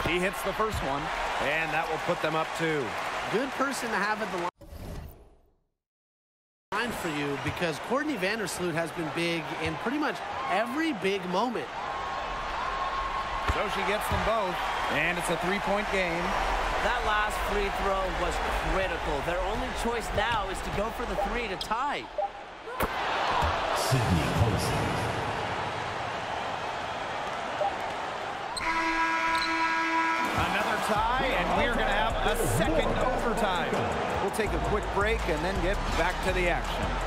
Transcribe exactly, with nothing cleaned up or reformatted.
He hits the first one, and that will put them up two. Good person to have at the line for you, because Courtney Vandersloot has been big in pretty much every big moment. So she gets them both, and it's a three-point game. That last free throw was critical. Their only choice now is to go for the three to tie. Sydney Colson. Another tie, and we're going to have a second overtime. We'll take a quick break and then get back to the action.